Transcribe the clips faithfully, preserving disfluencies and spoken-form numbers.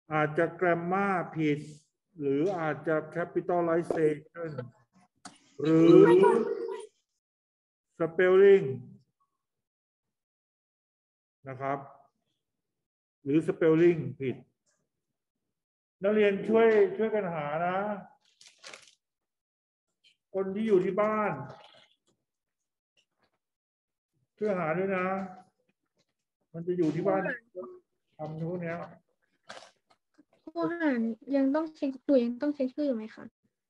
อาจจะ grammar ผิดหรืออาจจะ capitalization หรือ spelling นะครับหรือ spelling ผิดนักเรียนช่วยช่วยกันหานะคนที่อยู่ที่บ้านช่วยหาด้วยนะมันจะอยู่ที่บ้านทำนู้นเนี้ยผู้หารยังต้องเช็คตัวยังต้องเช็คชื่ออยู่ไหมคะ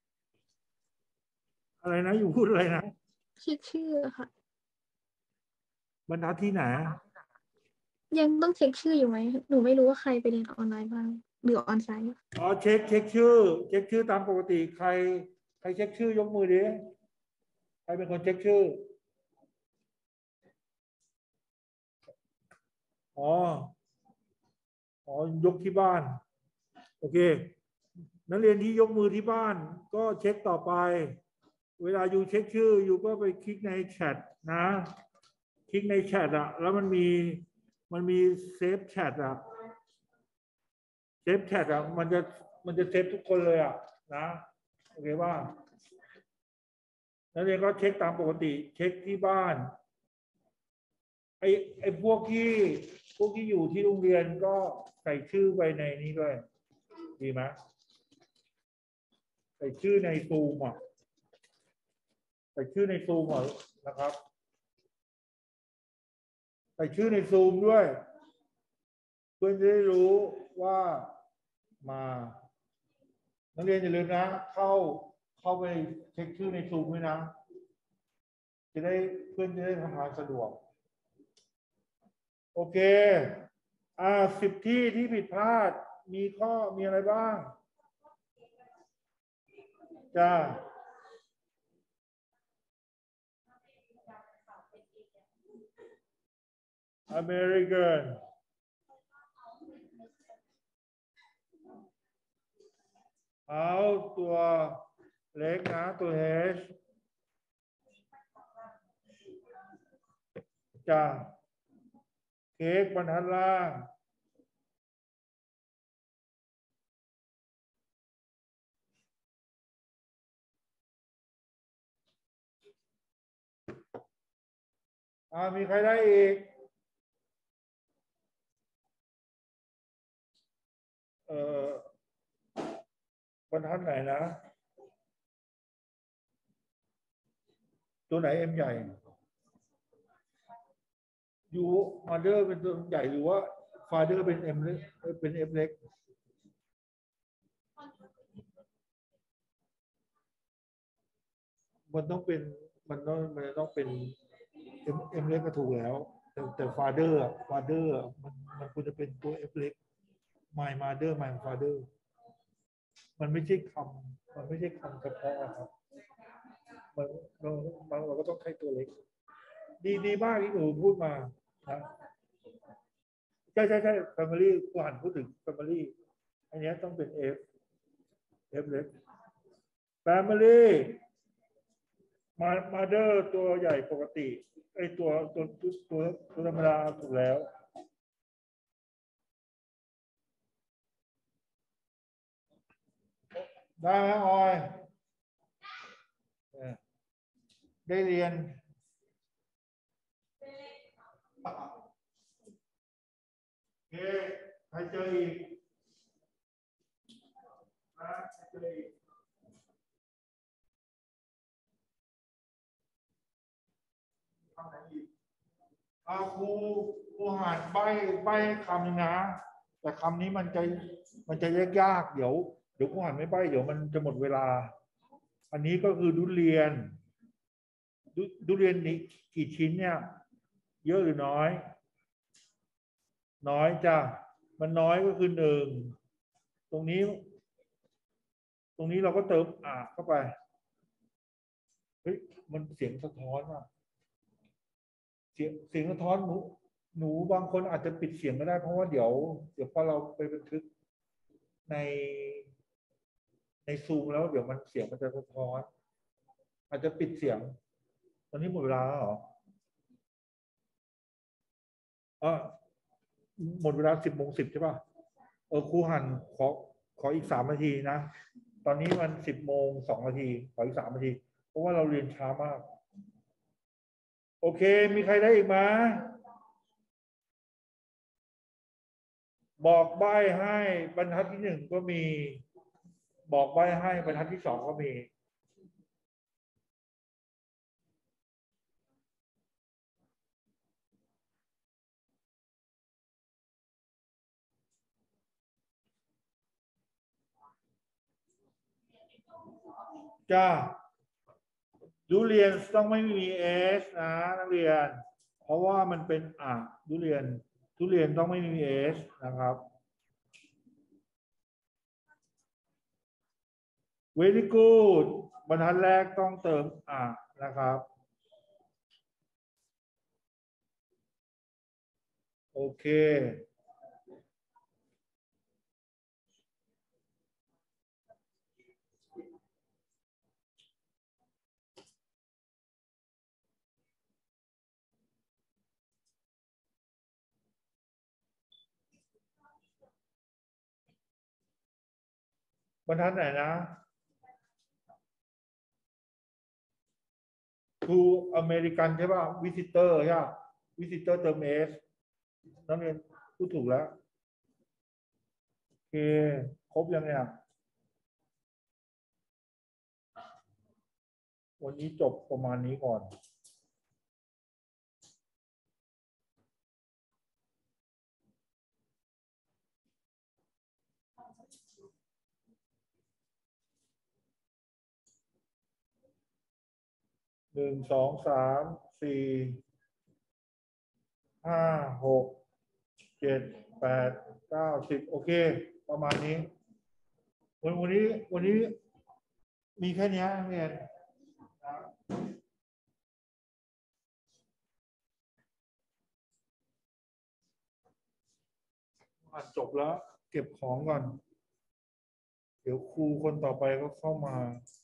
อะไรนะอยู่พูดอะไรนะเช็คชื่อค่ะบรรทัดที่ไหนยังต้องเช็คชื่ออยู่ไหมหนูไม่รู้ว่าใครไปเรียนออนไลน์บ้างหรือออนไซต์อ๋อเช็คเช็คชื่อเช็คชื่อตามปกติใครใครเช็คชื่อยกมือดิใครเป็นคนเช็คชื่ออ๋ออ๋อยกที่บ้านโอเคนักเรียนที่ยกมือที่บ้านก็เช็คต่อไปเวลาอยู่เช็คชื่ออยู่ก็ไปคลิกในแชทนะคลิกในแชทอะแล้วมันมีมันมีเซฟแชทอะเซฟแชทอะมันจะมันจะเซฟทุกคนเลยอะนะโอเคว่านักเรียนก็เช็คตามปกติเช็คที่บ้านไอ้ไอ้พวกที่พวกที่อยู่ที่โรงเรียนก็ใส่ชื่อไปในนี้ด้วยดีไหมใส่ชื่อในซูมอ่ะใส่ชื่อในซูมอ่ะนะครับใส่ชื่อในซูมด้วยเพื่อนจะได้รู้ว่ามานักเรียนอย่าลืมนะเข้าเข้าไปเช็คชื่อในซูมด้วยนะจะได้เพื่อนจะได้ทำงานสะดวกโอเคอ่าสิบที่ที่ผิดพลาดมีข้อมีอะไรบ้างจ้าอเมริกันเอาตัวเล็กนะตัว H จ้าเค้กบรรทัดล่างอ่ามีใครได้อีกเอ่อบรรทัดไหนนะตัวไหนเอ็มใหญ่ยูมาเดอร์เป็นตัวใหญ่หรือว่าฟาเดอร์เป็นเอ็มเล็กเป็นเอ็มเล็กมันต้องเป็นมันต้องมันต้องเป็นเอ็มเอ็มเล็กก็ถูกแล้วแต่แต่ฟาเดอร์ฟาเดอร์มันมันควรจะเป็นตัวเอ็มเล็ก my mother my father มันไม่ใช่คำมันไม่ใช่คำเฉพาะครับมันเราเราก็ต้องใช้ตัวเล็กดีดีมากที่หนูพูดมานะใช่ใช่ใช่ family กูหันพูดถึง family อันนี้ต้องเป็น F F เล็ก family mother ตัวใหญ่ปกติไอตัวตัวตัวตัวธรรมดาถูกแล้วได้ไหมออยได้เรียนโอเคใครเจออีกนะใครเจออีกคำไหนอีกอาครูครูหานใบใบคำนึงนะแต่คำนี้มันจะมันจะยากๆเดี๋ยวเดี๋ยวครูหานไม่ใบเดี๋ยวมันจะหมดเวลาอันนี้ก็คือดุเรียนดุดุเรียนนี้กี่ชิ้นเนี่ยเยอะหรือน้อยน้อยจ้ะมันน้อยก็คือหนึ่งตรงนี้ตรงนี้เราก็เติมอ่าเข้าไปเฮ้ยมันเสียงสะท้อนว่ะเสียงเสียงสะท้อนหนูหนูบางคนอาจจะปิดเสียงไม่ได้เพราะว่าเดี๋ยวเดี๋ยวพอเราไปบันทึกในในซูมแล้วเดี๋ยวมันเสียงมันจะสะท้อนอาจจะปิดเสียงตอนนี้หมดเวลาแล้วเหรออ่าหมดเวลาสิบโมงสิบใช่ป่ะเออครูหันขอขออีกสามนาทีนะ ตอนนี้มันสิบโมงสองนาที ขออีกสามนาที เพราะว่าเราเรียนช้ามาก โอเค มีใครได้อีกไหมบอกใบ้ให้บรรทัดที่หนึ่งก็มี บอกใบ้ให้บรรทัดที่สองก็มี จ้าดูเรียนต้องไม่มีเอสนะนักเรียน เพราะว่ามันเป็นอ่ะดูเรียนทุเรียนต้องไม่มีเอสนะครับ very good บรรทัดแรกต้องเติมอ่ะนะครับ โอเคบรรทัดไหนนะ to American ใช่ป่ะ visitor ใช่ป่ะ visitor เติม s นักเรียนพูดถูกแล้วโอเคครบยังเนี่ยวันนี้จบประมาณนี้ก่อนหนึ่งสองสามสี่ห้าหกเจ็ดแปดเก้าสิบโอเค ประมาณนี้ วันวันนี้วันนี้มีแค่นี้นักเรียนนะอ่านจบแล้ว เก็บของก่อน เดี๋ยวครูคนต่อไปก็เข้ามา